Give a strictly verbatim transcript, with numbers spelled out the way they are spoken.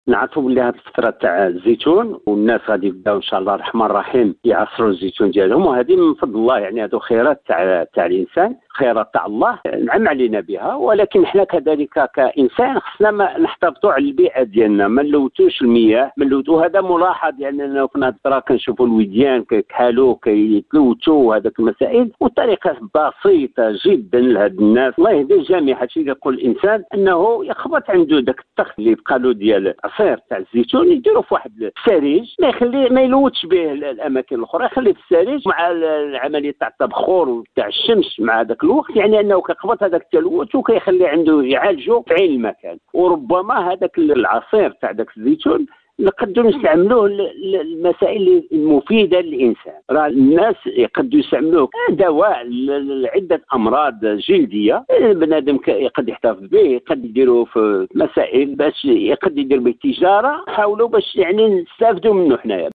نعرفوا بلي هذه الفتره تاع الزيتون والناس غادي يبداو ان شاء الله الرحمن الرحيم يعصروا الزيتون ديالهم، وهذه من فضل الله. يعني هذو خيرات تاع تاع الانسان، خيرات تاع الله نعم علينا بها، ولكن احنا كذلك كانسان خصنا ما نحتفظوا على البيئه ديالنا، ما نلوثوش المياه، ما نلوثوا. هذا ملاحظ يعني انه في هذه الفتره كنشوفوا الوديان كيكحالوا كيتلوثوا هذاك المسائل، وطريقه بسيطه جدا لهاد الناس. الله يهدي الجميع. هادشي اللي يقول الانسان انه يخبط عنده داك التخت اللي بقى له ديال عصير تاع الزيتون، يديروا في واحد السريج، ما يخلي ما يلوثش به الاماكن الاخرى، يخليه في السريج مع العمليه تاع التبخر وتاع الشمس مع ذاك الوقت، يعني انه كيقبض هذاك التلوث وكيخلي عنده يعالجه في عين المكان. وربما هذاك العصير تاع ذاك الزيتون نقدروا نستعملوه للمسائل المفيده للانسان. راه الناس يقدروا يستعملوه كدواء لعده امراض جلديه، البنادم يقد يحتفظ به، يقد يديروه في مسائل باش يقد يدير به تجاره. حاولوا باش يعني نستافدوا منه حنايا.